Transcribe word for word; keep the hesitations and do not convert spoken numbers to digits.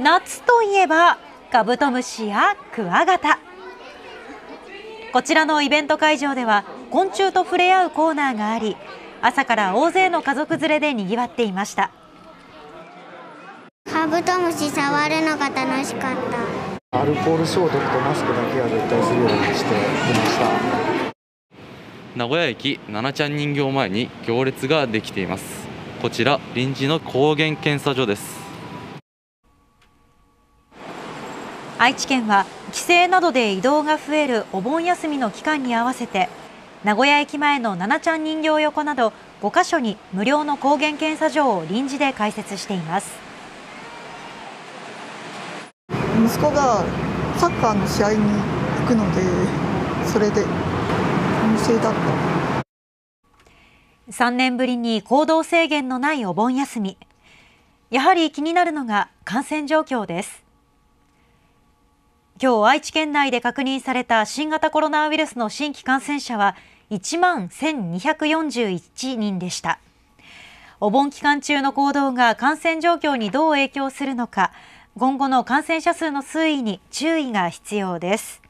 夏といえばカブトムシやクワガタ。こちらのイベント会場では昆虫と触れ合うコーナーがあり、朝から大勢の家族連れでにぎわっていました。 カブトムシ触るのが楽しかった。 アルコール消毒とマスクだけは絶対するようにしてきました。 名古屋駅ななちゃん人形前に行列ができています。こちら臨時の抗原検査所です。 愛知県は帰省などで移動が増えるお盆休みの期間に合わせて、名古屋駅前のななちゃん人形横などごカ所に無料の抗原検査所を臨時で開設しています。 息子がサッカーの試合に行くので、それで陰性だった。 さんねんぶりに行動制限のないお盆休み。やはり気になるのが感染状況です。今日愛知県内で確認された新型コロナウイルスの新規感染者はいちまんせんにひゃくよんじゅういちにんでした。お盆期間中の行動が感染状況にどう影響するのか、今後の感染者数の推移に注意が必要です。